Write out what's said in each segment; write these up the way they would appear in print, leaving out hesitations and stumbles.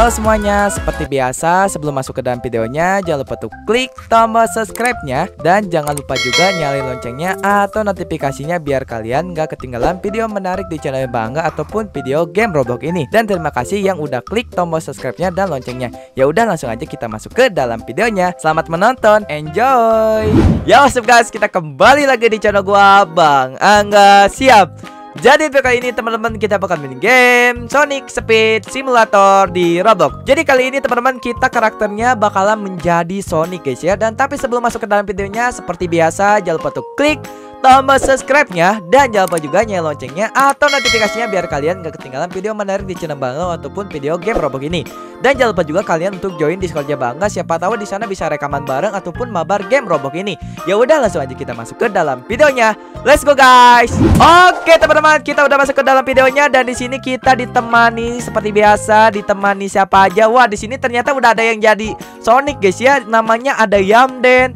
Halo semuanya, seperti biasa sebelum masuk ke dalam videonya jangan lupa tuh klik tombol subscribe-nya dan jangan lupa juga nyalain loncengnya atau notifikasinya biar kalian gak ketinggalan video menarik di channel Bangga ataupun video game Roblox ini. Dan terima kasih yang udah klik tombol subscribe-nya dan loncengnya. Ya udah langsung aja kita masuk ke dalam videonya. Selamat menonton, enjoy. Yo, what's up guys, kita kembali lagi di channel gua Bang Angga. Siap. Jadi kali ini teman-teman kita bakal main game Sonic Speed Simulator di Roblox. Jadi kali ini teman-teman kita karakternya bakalan menjadi Sonic guys ya. Dan tapi sebelum masuk ke dalam videonya seperti biasa jangan lupa tuh klik tombol subscribe-nya dan jangan lupa juga nyalain loncengnya atau notifikasinya biar kalian gak ketinggalan video menarik di channel Bangga ataupun video game Roblox ini. Dan jangan lupa juga kalian untuk join Discord-nya Bangga, siapa tahu di sana bisa rekaman bareng ataupun mabar game Roblox ini. Ya udah langsung aja kita masuk ke dalam videonya. Let's go guys. Oke teman-teman, kita udah masuk ke dalam videonya dan di sini kita ditemani seperti biasa, ditemani siapa aja. Wah, di sini ternyata udah ada yang jadi Sonic guys ya. Namanya ada Yamden,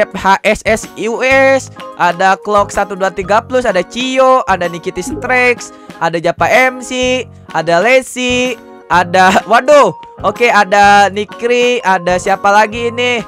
IFHSSUS, ada Clock 123 Plus, ada Cio, ada Nikiti Strex, ada Japa MC, ada Lesi, ada oke, ada Nikri, ada siapa lagi ini?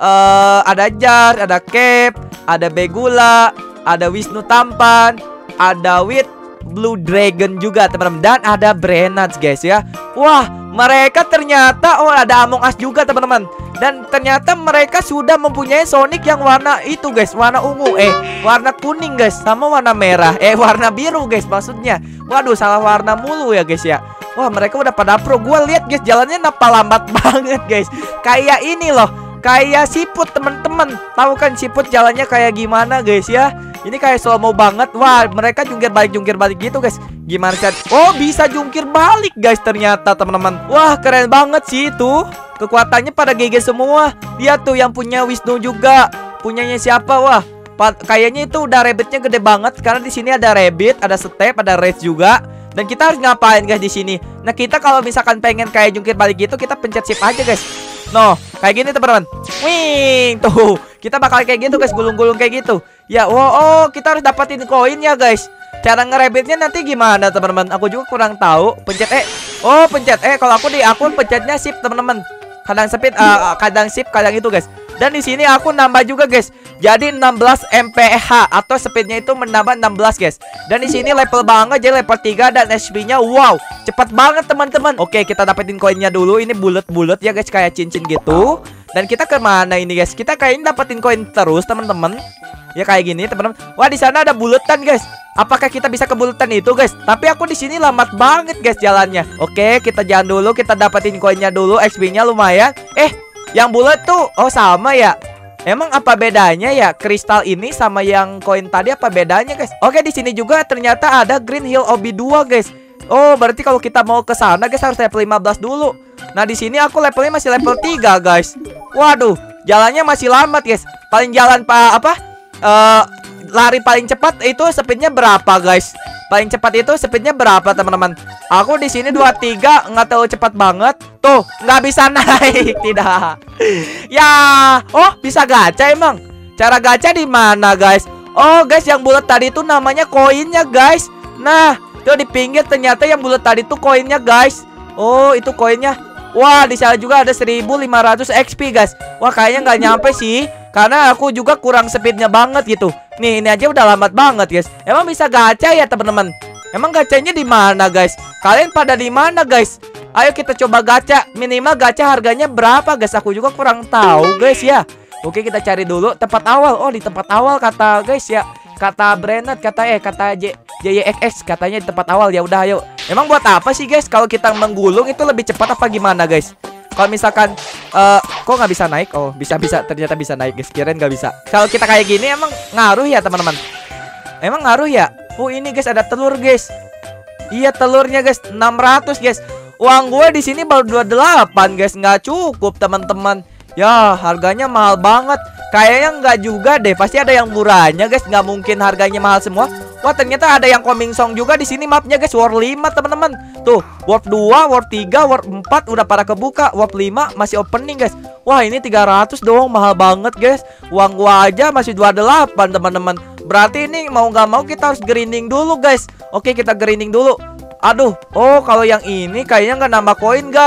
Ada Jar, ada Cap, ada Begula, ada Wisnu Tampan, ada Blue Dragon juga teman-teman, dan ada Brenats guys ya. Wah, mereka ternyata ada Among Us juga teman-teman. Dan ternyata mereka sudah mempunyai Sonic yang warna itu guys, warna ungu, warna kuning guys, sama warna merah, warna biru guys maksudnya. Waduh, salah warna mulu ya guys ya. Wah, mereka udah pada pro. Gua lihat guys jalannya napa lambat banget guys. Kayak ini loh, kayak siput teman-teman. Tahu kan siput jalannya kayak gimana guys ya? Ini kayak slow mo banget. Wah, mereka jungkir balik gitu guys. Gimana kan? Oh, bisa jungkir balik guys ternyata teman-teman. Wah, keren banget sih itu. Kekuatannya pada GG semua. Lihat tuh yang punya Wisnu juga. Punyanya siapa? Wah, kayaknya itu udah rabbitnya gede banget. Karena di sini ada rabbit, ada step, ada race juga. Dan kita harus ngapain guys di sini? Nah, kita kalau misalkan pengen kayak jungkir balik gitu, kita pencet shift aja guys. No, kayak gini teman-teman. Wing, tuh. Kita bakal kayak gitu guys, gulung-gulung kayak gitu. Ya, kita harus dapatin koin ya guys. Cara nge-rabbitnya nanti gimana teman-teman? Aku juga kurang tahu. Pencet pencet kalau aku di akun pencetnya shift teman-teman. Kadang speed, kadang shift, kadang itu guys. Dan di sini aku nambah juga guys. Jadi 16 mph atau speednya itu menambah 16 guys. Dan di sini level banget jadi level 3 dan HP-nya wow, cepat banget teman-teman. Oke, kita dapetin koinnya dulu. Ini bulat-bulat ya guys, kayak cincin gitu. Dan kita kemana ini guys? Kita kayaknya dapetin koin terus teman-teman. Ya kayak gini teman-teman. Wah, di sana ada buletan guys. Apakah kita bisa ke buletan itu guys? Tapi aku di sini lambat banget guys jalannya. Oke, kita jalan dulu, kita dapetin koinnya dulu, XP-nya lumayan. Yang bulat tuh sama ya. Emang apa bedanya ya kristal ini sama yang koin tadi, apa bedanya guys? Oke, di sini juga ternyata ada Green Hill OB2 guys. Oh, berarti kalau kita mau ke sana guys harus level 15 dulu. Nah, di sini aku levelnya masih level 3 guys. Waduh, jalannya masih lambat guys. Paling jalan lari paling cepat itu speednya berapa guys? Paling cepat itu speednya berapa teman-teman? Aku di sini 23 nggak tahu cepat banget. Tuh nggak bisa naik, tidak. Ya, bisa gacha emang. Cara gacha di mana guys? Oh guys, yang bulat tadi itu namanya koinnya guys. Nah, tuh di pinggir ternyata yang bulat tadi tuh koinnya guys. Oh, itu koinnya. Wah, di sana juga ada 1500 XP guys. Wah, kayaknya nggak nyampe sih. Karena aku juga kurang speednya banget gitu. Nih, ini aja udah lambat banget guys. Emang bisa gacha ya teman-teman? Emang gacanya di mana guys? Kalian pada di mana guys? Ayo kita coba gacha. Minimal gacha harganya berapa guys? Aku juga kurang tahu guys ya. Oke, kita cari dulu tempat awal. Oh, di tempat awal kata guys ya. Kata Brenat, kata JYXX katanya di tempat awal. Ya udah ayo. Emang buat apa sih guys kalau kita menggulung itu lebih cepat apa gimana guys? Kalau misalkan kok nggak bisa naik? Oh, bisa ternyata bisa naik guys. Kirain nggak bisa. Kalau kita kayak gini emang ngaruh ya teman-teman? Emang ngaruh ya? Oh, ini guys ada telur guys. Iya, telurnya guys 600 guys. Uang gue di sini baru 28 guys, nggak cukup teman-teman. Ya, harganya mahal banget. Kayaknya nggak juga deh. Pasti ada yang murahnya guys. Nggak mungkin harganya mahal semua. Wah, ternyata ada yang coming song juga di sini mapnya guys. World 5 teman-teman. Tuh, World 2, World 3, World 4 udah pada kebuka. World 5 masih opening guys. Wah, ini 300 doang, mahal banget guys. Uang gua aja masih 28 teman-teman. Berarti ini mau nggak mau kita harus grinding dulu guys. Oke, kita grinding dulu. Aduh, kalau yang ini kayaknya nggak nambah koin guys.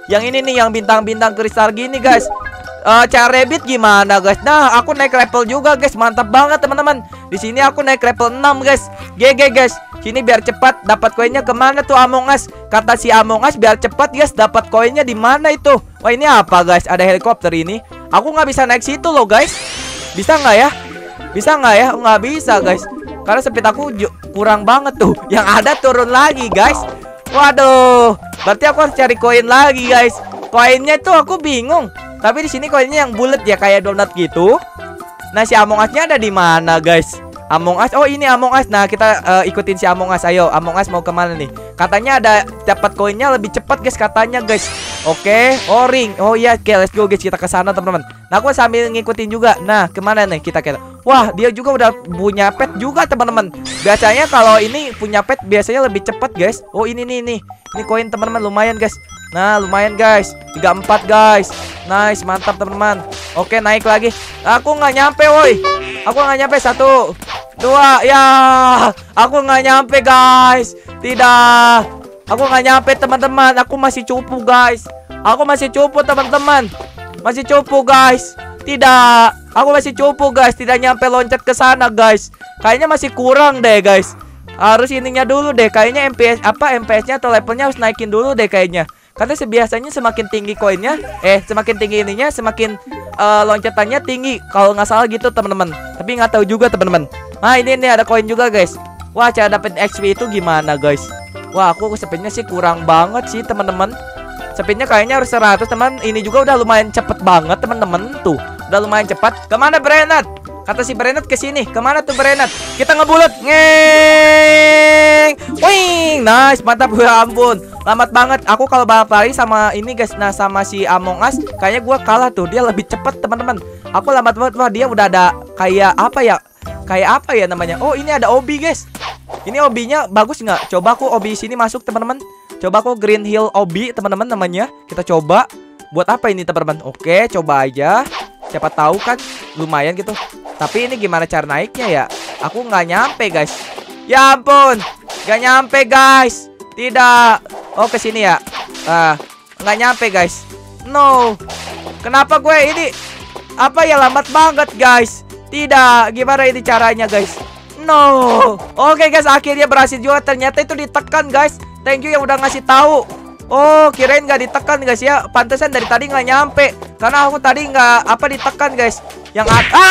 Yang ini nih, yang bintang-bintang kristal gini guys. Cara rabbit gimana guys? Nah, aku naik level juga guys. Mantap banget teman-teman. Di sini aku naik level 6 guys. GG guys. Sini biar cepat dapat koinnya kemana tuh Among Us? Kata si Among Us biar cepat guys dapat koinnya di mana itu? Wah ini apa guys? Ada helikopter ini. Aku nggak bisa naik situ loh guys. Bisa nggak ya? Bisa nggak ya? Nggak bisa guys. Karena speed aku kurang banget tuh. Yang ada turun lagi guys. Waduh. Berarti aku harus cari koin lagi guys. Koinnya tuh aku bingung. Tapi di sini koinnya yang bulat ya kayak donat gitu. Nah si Among Us-nya ada di mana guys? Among Us, oh ini Among Us. Nah kita ikutin si Among Us. Ayo Among Us mau kemana nih? Katanya ada dapat koinnya lebih cepat guys katanya guys. Oke, oh ring. Oh iya, oke let's go guys, kita ke sana teman-teman. Nah aku sambil ngikutin juga. Nah kemana nih kita? Wah dia juga udah punya pet juga teman-teman. Biasanya kalau ini punya pet biasanya lebih cepat guys. Oh ini nih nih. Ini koin teman-teman lumayan guys. Nah lumayan guys, 34 guys. Nice, mantap teman-teman. Oke naik lagi. Aku nggak nyampe woi. Aku nggak nyampe 1, 2 ya. Aku nggak nyampe guys. Tidak. Aku nggak nyampe teman-teman. Aku masih cupu guys. Aku masih cupu teman-teman. Masih cupu guys. Tidak. Aku masih cupu guys. Tidak nyampe loncat ke sana guys. Kayaknya masih kurang deh guys. Harus ininya dulu deh. Kayaknya MPS-nya atau levelnya harus naikin dulu deh kayaknya. Karena biasanya semakin tinggi koinnya, semakin tinggi ininya, semakin loncatannya tinggi. Kalau nggak salah gitu teman-teman. Tapi nggak tahu juga teman-teman. Nah ini nih ada koin juga guys. Wah cara dapet XP itu gimana guys? Wah aku speednya sih kurang banget sih teman-teman. Speednya kayaknya harus 100 teman. Ini juga udah lumayan cepet banget teman-teman. Tuh udah lumayan cepat. Kemana Brenat? Kata si Brenat ke sini. Kemana tuh Brenat? Kita ngebulet. Ngeng. Wing. Nice, mantap. Ya ampun. Lambat banget. Aku kalau balap lari sama ini guys. Nah sama si Among Us kayaknya gua kalah tuh. Dia lebih cepat teman-teman. Aku lambat banget. Wah dia udah ada kayak apa ya? Kayak apa ya namanya? Oh ini ada obi guys. Ini obinya bagus nggak? Coba aku obi sini masuk teman-teman. Coba aku Green Hill obi teman-teman namanya. Kita coba. Buat apa ini teman-teman? Oke coba aja. Siapa tahu kan lumayan gitu. Tapi ini gimana cara naiknya ya? Aku nggak nyampe guys. Ya ampun. Nggak nyampe guys. Tidak. Oh ke sini ya. Nggak nyampe guys. No. Kenapa gue ini apa ya lambat banget guys? Tidak. Gimana ini caranya guys? No. Oke guys, akhirnya berhasil juga. Ternyata itu ditekan guys. Thank you yang udah ngasih tahu. Oh kirain nggak ditekan guys ya. Pantesan dari tadi nggak nyampe. Karena aku tadi nggak ditekan guys. Yang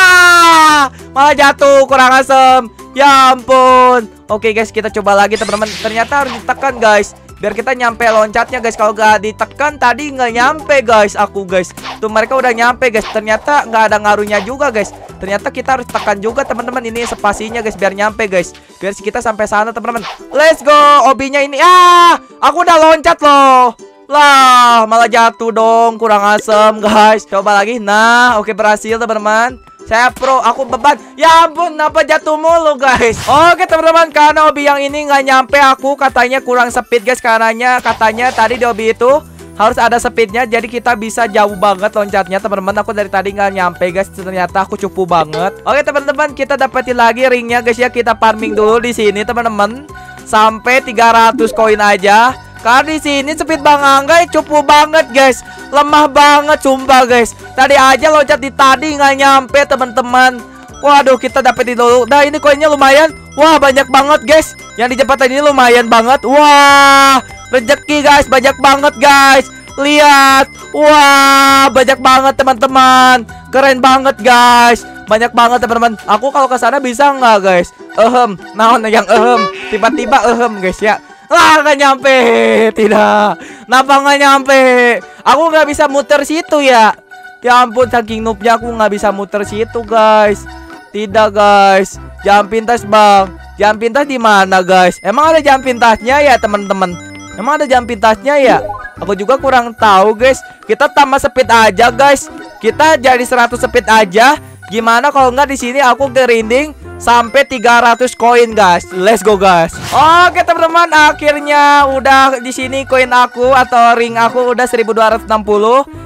malah jatuh, kurang asem. Ya ampun. Oke guys, kita coba lagi teman-teman. Ternyata harus ditekan guys, biar kita nyampe loncatnya guys. Kalau nggak ditekan tadi nggak nyampe guys. Aku guys, tuh mereka udah nyampe guys. Ternyata nggak ada ngaruhnya juga guys. Ternyata kita harus tekan juga teman-teman. Ini spasinya guys, biar nyampe guys. Biar kita sampai sana teman-teman. Let's go. Obinya ini. Aku udah loncat loh. Lah, malah jatuh dong. Kurang asem guys. Coba lagi. Nah, oke berhasil teman-teman. Saya pro, aku beban. Ya ampun, kenapa jatuh mulu guys? Oke teman-teman, karena obi yang ini nggak nyampe aku. Katanya kurang speed guys. Katanya tadi di obi itu harus ada speednya. Jadi kita bisa jauh banget loncatnya teman-teman. Aku dari tadi nggak nyampe guys. Ternyata aku cupu banget. Oke teman-teman, kita dapetin lagi ringnya guys ya. Kita farming dulu di sini teman-teman. Sampai 300 koin aja. Karena di sini speed Bang Angga cupu banget guys. Lemah banget sumpah guys. Tadi aja loncat di tadi nggak nyampe teman-teman. Waduh kita dapetin dulu. Nah ini koinnya lumayan. Wah banyak banget guys. Yang di jembatan ini lumayan banget. Wah rezeki guys, banyak banget guys. Lihat. Wah banyak banget teman-teman. Keren banget guys. Banyak banget teman-teman. Aku kalau ke sana bisa nggak guys? Nah yang tiba-tiba guys ya. Nggak nyampe. Tidak. Kenapa nggak nyampe? Aku nggak bisa muter situ ya. Ya ampun, saking noobnya aku nggak bisa muter situ guys. Tidak guys. Jam pintas bang. Jam pintas di mana guys? Emang ada jam pintasnya ya teman-teman? Emang ada jam pintasnya ya? Aku juga kurang tahu guys. Kita tambah speed aja guys. Kita jadi 100 speed aja. Gimana kalau nggak di sini aku grinding sampai 300 koin guys. Let's go guys. Oke teman-teman, akhirnya udah di sini koin aku atau ring aku udah 1260.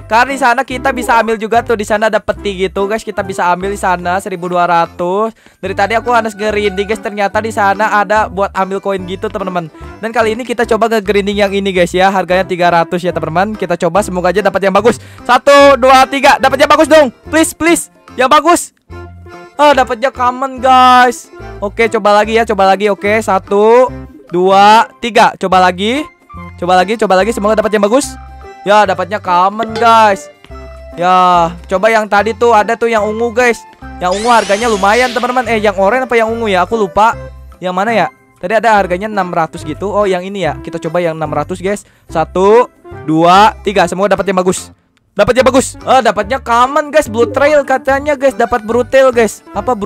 Karena di sana kita bisa ambil juga tuh, di sana ada peti gitu guys. Kita bisa ambil di sana 1200. Dari tadi aku harus nge-grinding guys, ternyata di sana ada buat ambil koin gitu teman-teman. Dan kali ini kita coba nge-grinding yang ini guys ya. Harganya 300 ya teman-teman. Kita coba, semoga aja dapat yang bagus. 1 2 3, dapat yang bagus dong. Please please, yang bagus. Dapatnya common guys. Oke, coba lagi ya, coba lagi. Oke, 1 2 3, coba lagi. Coba lagi, semoga dapat yang bagus. Ya, dapatnya common guys. Ya, coba yang tadi tuh ada tuh yang ungu guys. Yang ungu harganya lumayan teman-teman. Yang oranye apa yang ungu ya? Aku lupa. Yang mana ya? Tadi ada harganya 600 gitu. Oh, yang ini ya. Kita coba yang 600 guys. 1 2 3, semoga dapat yang bagus. Dapatnya bagus. Dapatnya common guys. Blue trail katanya guys. Dapat brutal guys.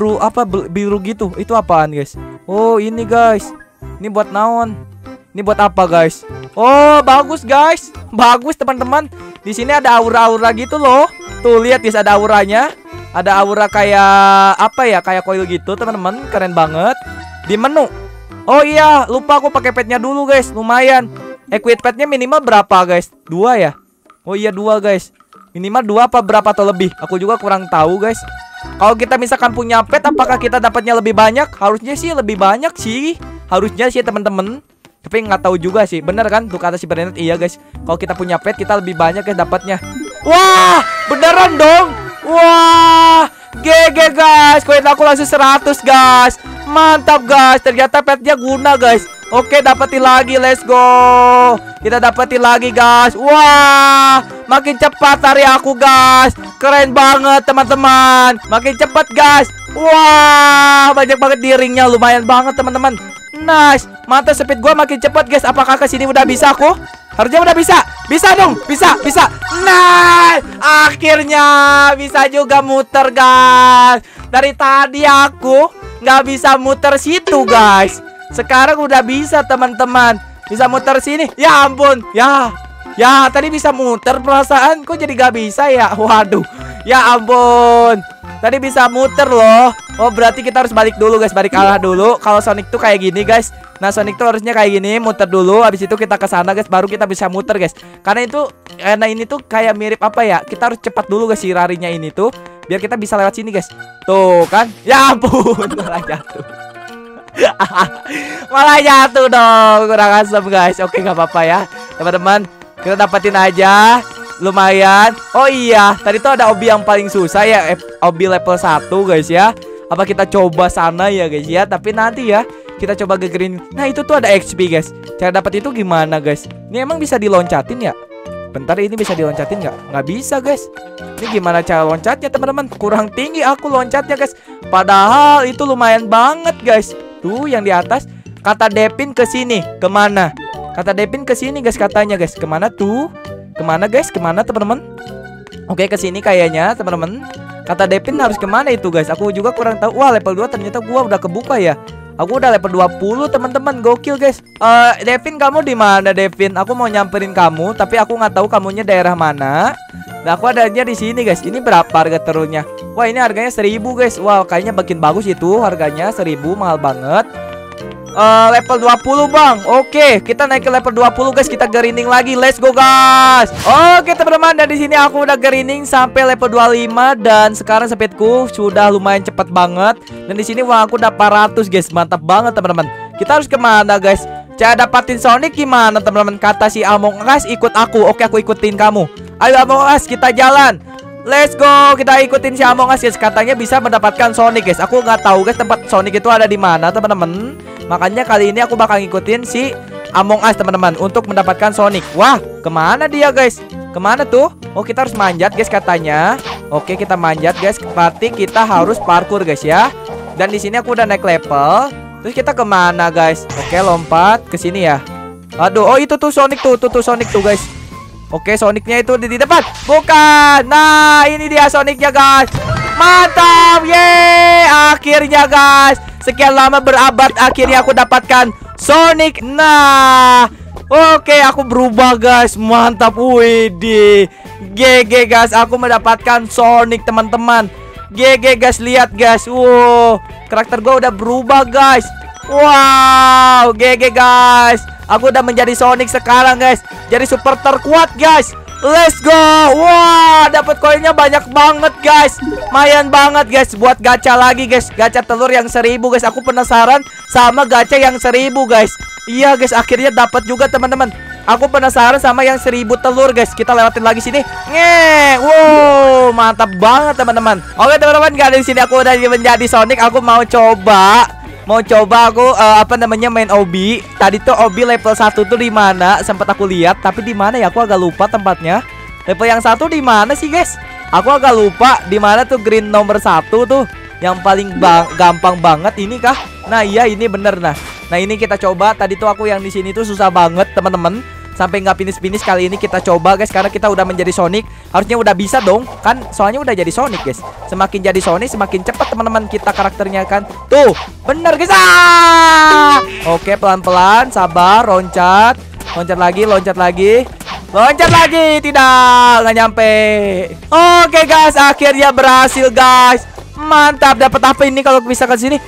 Biru gitu. Itu apaan guys? Oh, ini guys. Ini buat naon? Ini buat apa guys? Oh, bagus guys. Bagus teman-teman. Di sini ada aura-aura gitu loh. Tuh, lihat guys, ada auranya. Ada aura kayak apa ya? Kayak koil gitu, teman-teman. Keren banget. Di menu. Oh iya, lupa aku pakai petnya dulu guys. Lumayan. Equip petnya minimal berapa guys? 2 ya? Oh iya, 2 guys. Minimal 2 apa berapa atau lebih? Aku juga kurang tahu guys. Kalau kita misalkan punya pet, apakah kita dapatnya lebih banyak? Harusnya sih lebih banyak sih. Harusnya sih teman-teman. Tapi nggak tahu juga sih, bener kan? Tuh kata si Bernard, iya guys. Kalau kita punya pet, kita lebih banyak guys dapatnya. Wah, beneran dong. Wah, GG guys. Koin aku langsung 100 guys. Mantap guys. Ternyata petnya guna guys. Oke, dapetin lagi, let's go. Kita dapetin lagi guys. Wah, makin cepat hari aku guys. Keren banget teman-teman. Makin cepat guys. Wah, banyak banget di ringnya, lumayan banget teman-teman. Nice, mantap, speed gua makin cepat guys. Apakah ke sini udah bisa aku? Harusnya udah bisa. Bisa dong, bisa. Nice, akhirnya bisa juga muter guys. Dari tadi aku nggak bisa muter situ guys. Sekarang udah bisa teman-teman. Bisa muter sini. Ya ampun, ya tadi bisa muter, perasaan kok jadi gak bisa ya. Waduh, ya ampun. Tadi bisa muter loh. Oh, berarti kita harus balik dulu guys. Balik arah dulu. Kalau Sonic tuh kayak gini guys. Nah, Sonic tuh harusnya kayak gini. Muter dulu. Habis itu kita ke sana guys. Baru kita bisa muter guys. Karena ini tuh kayak mirip apa ya. Kita harus cepat dulu guys si larinya ini tuh. Biar kita bisa lewat sini guys. Tuh kan. Ya ampun. Malah jatuh. Malah jatuh dong. Kurang asem guys. Oke, gak apa-apa ya teman-teman. Kita dapetin aja. Lumayan. Oh iya, tadi tuh ada obi yang paling susah ya, obi level 1 guys ya. Apa kita coba sana ya guys ya. Tapi nanti ya kita coba ke green. Nah, itu tuh ada XP guys. Cara dapat itu gimana guys? Ini emang bisa diloncatin ya? Bentar, ini bisa diloncatin nggak? Nggak bisa guys. Ini gimana cara loncatnya teman-teman? Kurang tinggi aku loncatnya guys. Padahal itu lumayan banget guys. Tuh yang di atas. Kata Devin ke sini. Kemana? Kata Devin ke sini guys katanya guys. Kemana tuh? Kemana guys? Kemana teman-teman? Oke, ke sini kayaknya teman-teman. Kata Devin harus kemana itu guys? Aku juga kurang tahu. Wah, level 2 ternyata gua udah kebuka ya. Aku udah level 20 teman-teman. Gokil guys. Devin, kamu di mana Devin? Aku mau nyamperin kamu, tapi aku nggak tahu kamunya daerah mana. Nah, aku adanya di sini guys. Ini berapa harga terunnya? Wah, ini harganya 1000 guys. Wah, kayaknya makin bagus itu harganya. 1000 mahal banget. Level 20 bang. Oke, kita naik ke level 20 guys. Kita grinding lagi. Let's go guys. Oke teman-teman, dan di sini aku udah grinding sampai level 25 dan sekarang speedku sudah lumayan cepat banget. Dan di sini wah, aku udah 400 guys. Mantap banget teman-teman. Kita harus kemana guys? Cara dapatin Sonic gimana teman-teman? Kata si Among Us, ikut aku. Oke, aku ikutin kamu. Ayo Among Us, kita jalan. Let's go, kita ikutin si Among Us guys. Katanya bisa mendapatkan Sonic guys. Aku nggak tahu guys tempat Sonic itu ada di mana teman-teman. Makanya kali ini aku bakal ngikutin si Among Us teman-teman untuk mendapatkan Sonic. Wah, kemana dia guys? Kemana tuh? Oh, kita harus manjat guys katanya. Oke, kita manjat guys. Berarti kita harus parkour guys ya. Dan di sini aku udah naik level. Terus kita kemana guys? Oke, lompat ke sini ya. Aduh, oh itu tuh Sonic tuh, tuh Sonic tuh guys. Oke, Sonicnya itu di depan. Bukan. Nah, ini dia Sonicnya guys. Mantap, yeay. Akhirnya guys, sekian lama berabad, akhirnya aku dapatkan Sonic. Nah, oke, aku berubah guys. Mantap, widih. GG guys, aku mendapatkan Sonic teman-teman. GG guys, lihat guys. Wow, karakter gue udah berubah guys. Wow, GG guys. Aku udah menjadi Sonic sekarang guys. Jadi super terkuat guys. Let's go. Wah, dapat koinnya banyak banget guys. Lumayan banget guys buat gacha lagi guys. Gacha telur yang 1000 guys. Aku penasaran sama gacha yang 1000 guys. Iya guys, akhirnya dapat juga teman-teman. Aku penasaran sama yang 1000 telur guys. Kita lewatin lagi sini. Wow, mantap banget teman-teman. Oke teman-teman, kali di sini aku udah menjadi Sonic. Aku mau coba aku main Obi. Tadi tuh Obi level 1 tuh di mana? Sempat aku lihat, tapi di mana ya? Aku agak lupa tempatnya. Level yang 1 di mana sih, guys? Aku agak lupa di mana tuh green nomor 1 tuh. Yang paling gampang banget ini kah? Nah, iya ini bener nah. Nah, ini kita coba. Tadi tuh aku yang di sini tuh susah banget, teman-teman. Sampai nggak finish kali ini kita coba guys, karena kita udah menjadi Sonic. Harusnya udah bisa dong kan, soalnya udah jadi Sonic guys. Semakin jadi Sonic semakin cepat teman-teman kita karakternya kan. Tuh bener guys. Oke, pelan-pelan, sabar, loncat lagi. Tidak, nggak nyampe. Oke guys, akhirnya berhasil guys. Mantap, dapat apa ini kalau bisa ke sini?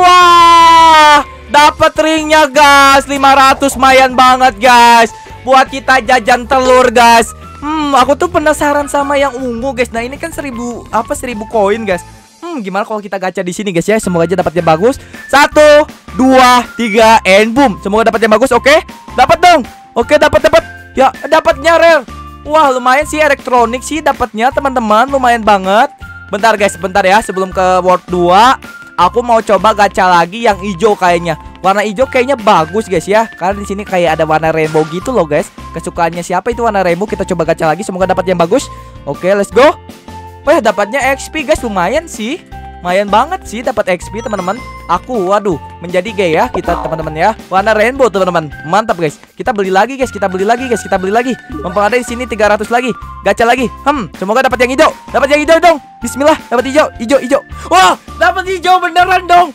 Wah, dapat ringnya guys. 500 lumayan banget guys. Buat kita jajan telur guys. Aku tuh penasaran sama yang ungu guys. Nah, ini kan 1000 koin guys. Gimana kalau kita gacha di sini guys ya? Semoga aja dapatnya bagus. 1 2 3 and boom. Semoga dapatnya bagus. Oke, dapat dong. Oke, dapat. Ya, dapatnya rare. Wah, lumayan sih elektronik sih dapatnya teman-teman. Lumayan banget. Bentar guys, bentar ya. Sebelum ke World 2, aku mau coba gacha lagi yang hijau kayaknya. Warna hijau kayaknya bagus guys ya. Karena di sini kayak ada warna rainbow gitu loh guys. Kesukaannya siapa itu warna rainbow? Kita coba gacha lagi. Semoga dapat yang bagus. Oke, let's go. Wah, dapatnya XP guys. Lumayan sih. Lumayan banget sih dapat XP teman-teman. Aku, waduh, menjadi gay ya kita teman-teman ya. Warna rainbow teman-teman. Mantap guys. Kita beli lagi guys. Mumpung ada di sini 300 lagi. Gacha lagi. Semoga dapat yang hijau. Dapat yang hijau dong. Bismillah, dapat hijau. Wah, dapat hijau beneran dong.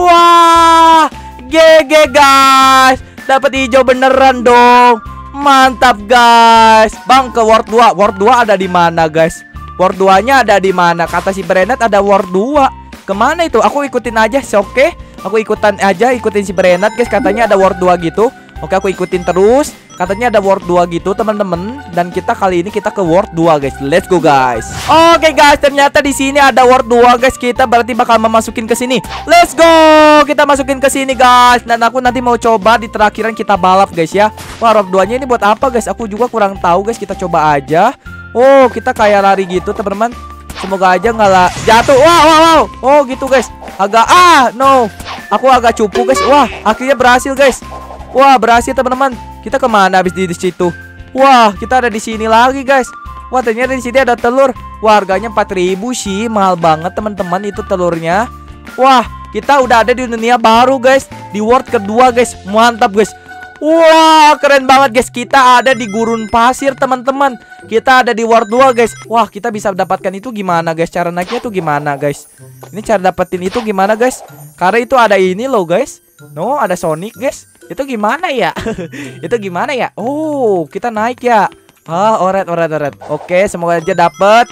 Wah, GG guys. Dapat hijau beneran dong. Mantap guys. Bang, ke World 2. World 2 ada di mana guys? World 2-nya ada di mana? Kata si Brenat ada World 2. Kemana itu? Aku ikutin aja sih, oke? Aku ikutin si Brenat guys. Katanya ada World 2 gitu. Oke, aku ikutin terus. Katanya ada World 2 gitu teman-teman. Dan kita kali ini kita ke World 2 guys. Let's go guys. Oke guys, ternyata di sini ada World 2 guys. Kita berarti bakal memasukin ke sini. Let's go. Kita masukin ke sini guys. Dan aku nanti mau coba di terakhiran kita balap guys ya. Wah, World 2-nya ini buat apa guys? Aku juga kurang tahu guys. Kita coba aja. Oh, kita kayak lari gitu teman-teman. Semoga aja nggak jatuh. Wow. Oh gitu guys. Agak no. Aku agak cupu guys. Wah, akhirnya berhasil guys. Wah, berhasil teman-teman. Kita kemana habis di situ? Wah, kita ada di sini lagi guys. Wah, ternyata di sini ada telur. Wah, harganya 4000 sih. Mahal banget teman-teman itu telurnya. Wah, kita udah ada di dunia baru guys. Di world kedua guys. Mantap guys. Wah, keren banget guys. Kita ada di gurun pasir teman-teman. Kita ada di World 2 guys. Wah, kita bisa dapatkan itu gimana guys? Cara naiknya tuh gimana guys? Ini cara dapetin itu gimana guys? Karena itu ada ini loh guys. No, ada Sonic guys. Itu gimana ya? Itu gimana ya? Oh, kita naik ya. Alright. Oke, semoga aja dapet.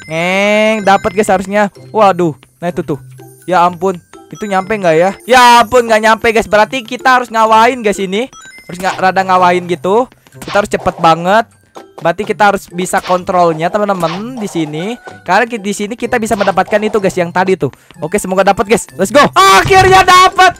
Dapat guys harusnya. Waduh, nah itu tuh. Ya ampun, itu nyampe nggak ya? Ya ampun, nggak nyampe guys. Berarti kita harus ngawain guys ini. Harus rada ngawain gitu. Kita harus cepet banget. Berarti kita harus bisa kontrolnya teman-teman di sini. Karena di sini kita bisa mendapatkan itu guys yang tadi tuh. Oke, semoga dapat guys. Let's go. Akhirnya dapat.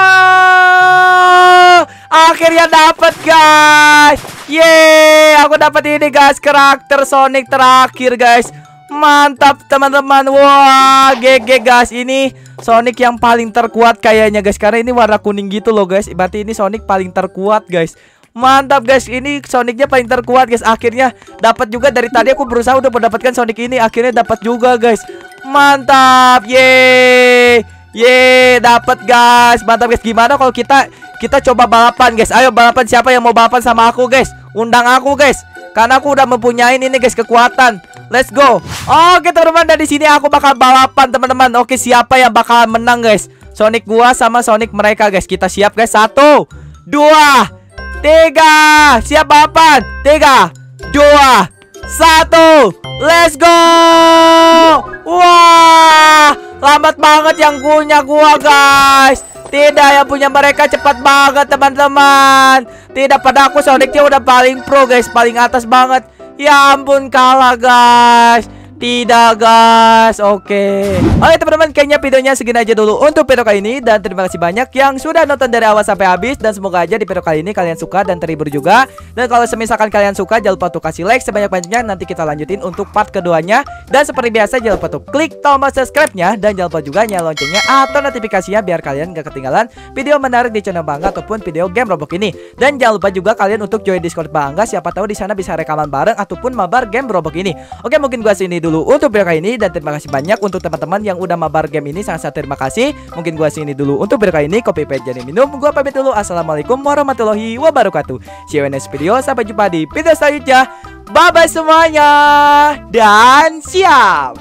Wow! Akhirnya dapat guys. Yeay, aku dapat ini guys, karakter Sonic terakhir guys. Mantap teman-teman. Wah, GG guys. Ini Sonic yang paling terkuat kayaknya guys. Karena ini warna kuning gitu loh guys. Berarti ini Sonic paling terkuat guys. Mantap guys, ini Sonicnya paling terkuat guys. Akhirnya dapat juga. Dari tadi aku berusaha udah mendapatkan Sonic ini. Akhirnya dapat juga guys. Mantap. Yeay, dapat guys. Mantap guys. Gimana kalau kita coba balapan guys? Ayo balapan, siapa yang mau balapan sama aku guys? Undang aku guys. Karena aku udah mempunyai ini guys, kekuatan. Let's go. Oke teman-teman, dari sini aku bakal balapan teman-teman. Oke, siapa yang bakal menang guys? Sonic gua sama Sonic mereka guys. Kita siap guys. 1 2 3. Siap balapan. 3 2 1. Let's go. Wah, lambat banget yang punya gua guys. Tidak, yang punya mereka cepat banget teman-teman. Tidak, pada aku Sonicnya udah paling pro guys, paling atas banget. Ya ampun, kalah guys. Tidak guys. Oke teman-teman, kayaknya videonya segini aja dulu untuk video kali ini. Dan terima kasih banyak yang sudah nonton dari awal sampai habis. Dan semoga aja di video kali ini kalian suka dan terhibur juga. Dan kalau misalkan kalian suka, jangan lupa untuk kasih like sebanyak-banyaknya. Nanti kita lanjutin untuk part keduanya. Dan seperti biasa, jangan lupa untuk klik tombol subscribe-nya. Dan jangan lupa juga nyalain loncengnya atau notifikasinya, biar kalian gak ketinggalan video menarik di channel Bangga ataupun video game Roblox ini. Dan jangan lupa juga kalian untuk join Discord Bangga. Siapa tahu di sana bisa rekaman bareng ataupun mabar game Roblox ini. Oke, mungkin gua sini dulu untuk video kali ini. Dan terima kasih banyak untuk teman-teman yang udah mabar game ini, sangat-sangat terima kasih. Mungkin gua sini dulu untuk video kali ini. Kopi pet jadi minum. Gua pamit dulu. Assalamualaikum warahmatullahi wabarakatuh. See you in next video. Sampai jumpa di video selanjutnya. Bye bye semuanya. Dan siap.